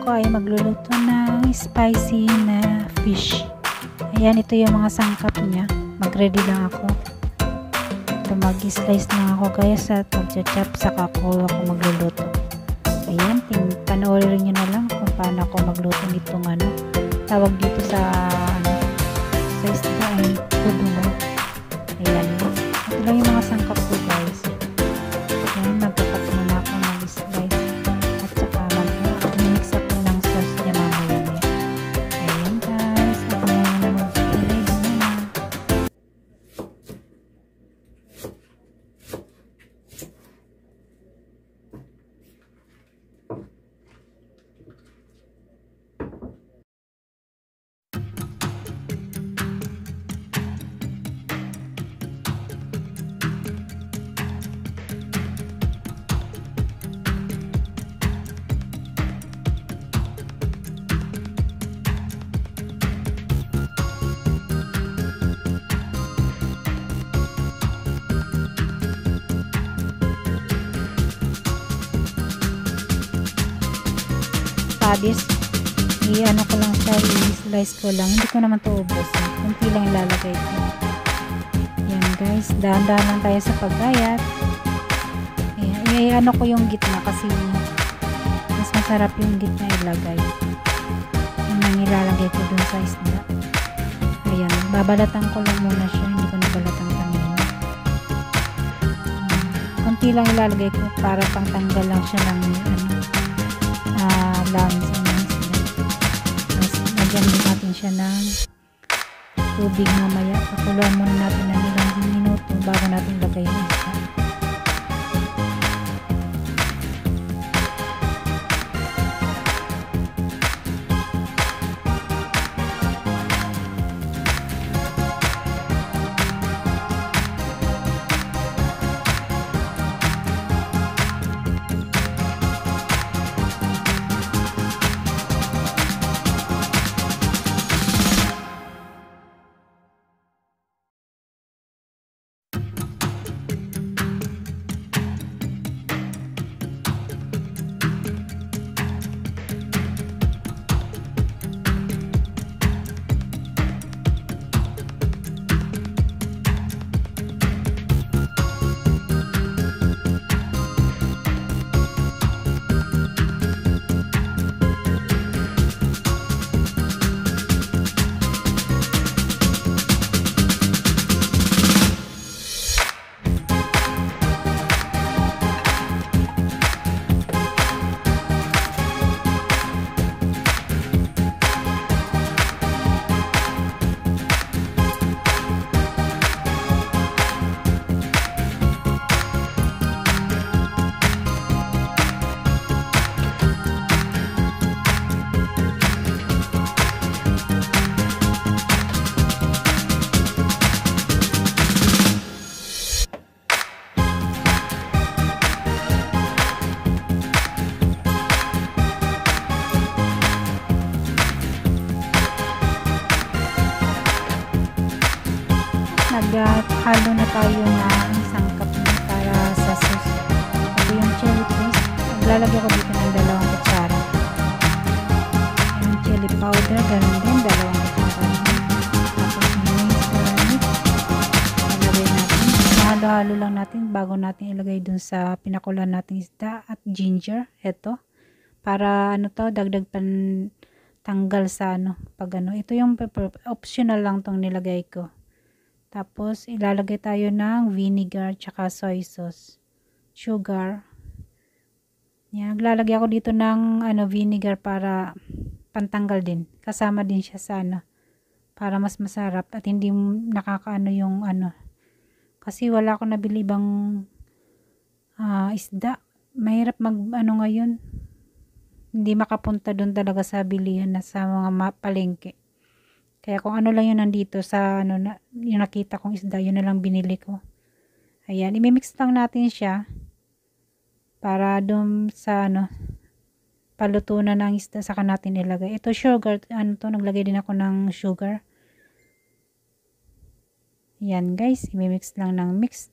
ako ay magluluto ng spicy na fish. Ayan, ito yung mga sangkap niya. Mag-ready lang ako. Ito, mag-slice lang ako guys at mag-chop saka ako magluluto. Ayan, panoorin nyo na lang kung paano ako magluto nitong ano. Tawag dito sa isda ay tudungo. Ayan, ito lang yung mga sangkap ko guys. Ayan, magpapat muna ako mag-slice at saka mag-mix ako ng sauce niya mamaya. Ayan guys, ako muna mag-ready na. Padis, i-ano ko lang siya, i-slice ko lang, hindi ko naman ito ubos, kunti lang ilalagay ko. Yan guys, dahan-dahan lang tayo sa paggayat. I-ano ko yung gitna kasi mas masarap yung gitna ilagay. Yun ang ilalagay ko dun sa isda. Ayan, babalatan ko lang muna siya, hindi ko nabalatan kanina. Kunti lang ilalagay ko para pang tanggal lang siya ng lungs and lagyan din natin siya ng tubig mamaya. Pakuluan muna natin ng ilang minuto bago natin lagay yung isda. Naghalo na tayo ng sangkap para sa sauce. Ito yung chili paste. Maglalagay ko dito ng 2 kutsara. Yung chili powder, ganun din, 2 kutsara. Tapos minced garlic. Ilagay natin. Halo-halo lang natin bago natin ilagay dun sa pinakulan natin isda at ginger. Ito. Para dagdag pan tanggal sa pag ito yung optional lang tong nilagay ko. Tapos, ilalagay tayo ng vinegar tsaka soy sauce. Sugar. Yan, naglalagay ako dito ng vinegar para pantanggal din. Kasama din siya sa para mas masarap at hindi nakakaano yung Kasi wala akong nabili ibang isda. Mahirap ngayon. Hindi makapunta doon talaga sa bilihan na sa mga palengke. Kaya kung ano lang yun nandito sa yung nakita kong isda, yun na lang binili ko. Ayan, imimix lang natin siya para doon sa paluto na ng isda saka natin ilagay. Ito sugar, naglagay din ako ng sugar. Ayan guys, imimix lang ng mix.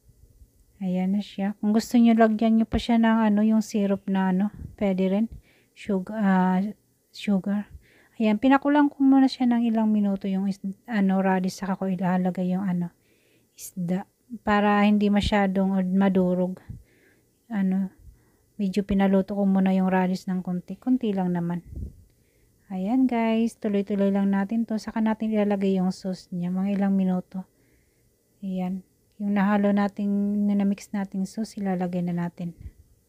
Ayan na siya. Kung gusto nyo lagyan nyo pa siya ng yung syrup na pwede rin. sugar. Ayan, pinakulang ko muna siya ng ilang minuto yung radish, saka ko ilalagay yung isda para hindi masyadong madurog. Medyo pinaluto ko muna yung radish ng konti lang naman. Ayan guys, tuloy-tuloy lang natin to, saka natin ilalagay yung sauce niya, mga ilang minuto. Ayan, yung nahalo nating, na-mix nating sauce, ilalagay na natin.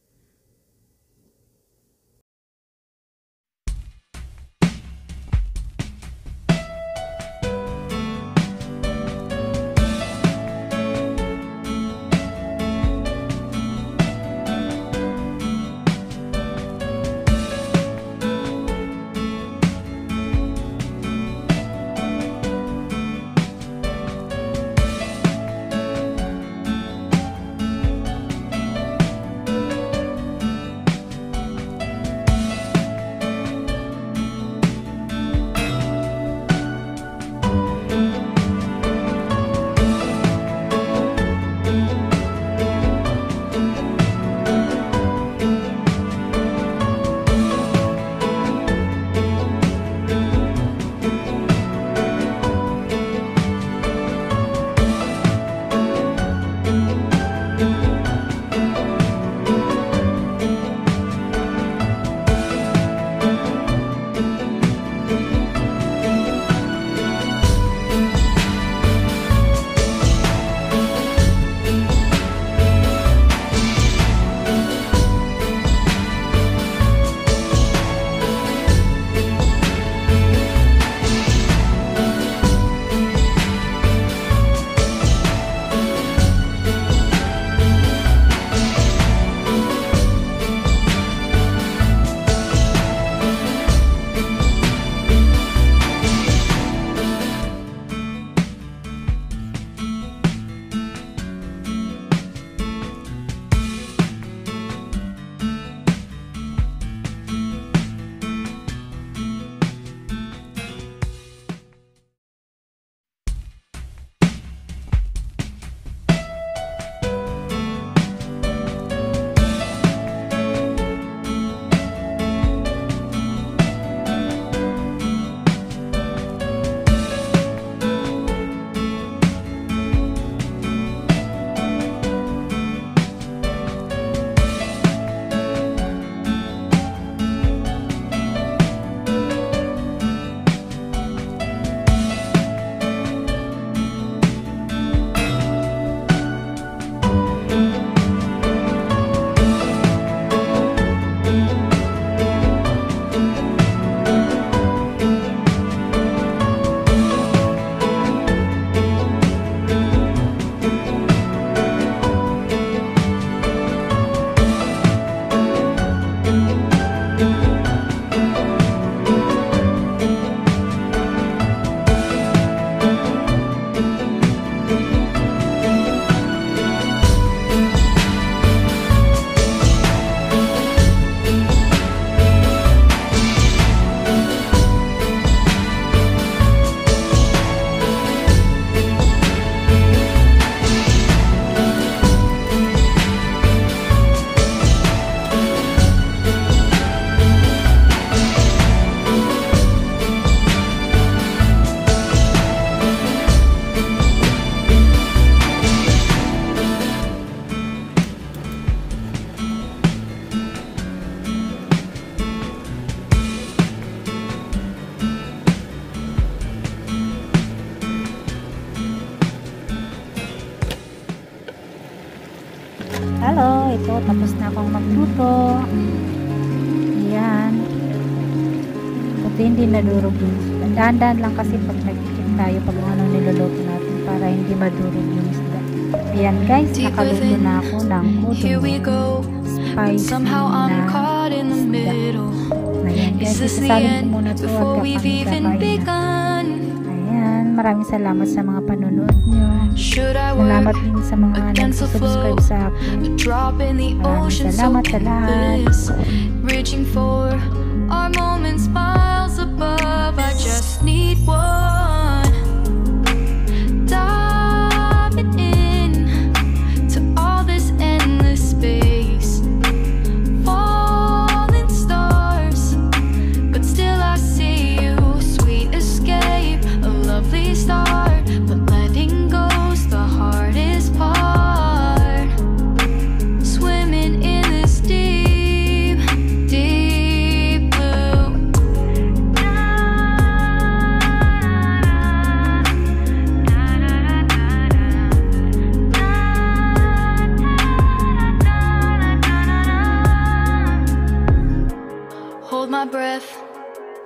Hello, ito tapos na akong magluto. Ayan. Buti hindi nadurog yung isda. Dahan-dahan lang kasi pag nag-check tayo pag ano niluluto natin para hindi madurog yung isda. Ayan guys, nakaluto na ako ng udon. Spicy na isda. Ayan guys, isasalin ko muna ito at kapangkapain na. Ayan, maraming salamat sa mga panonood nyo. Salamat din sa mga nag-subscribe sa akin. Maraming salamat sa lahat. Reaching for our moments miles above. I just need one. Diving in to all this endless space. Falling stars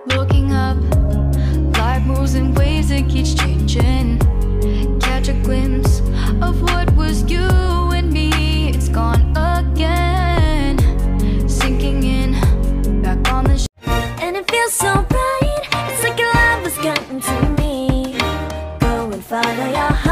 Looking up, life moves in waves that keeps changing. Catch a glimpse of what was you and me. It's gone again, sinking in, back on the and it feels so bright. It's like your love has gotten to me. Go and follow your heart.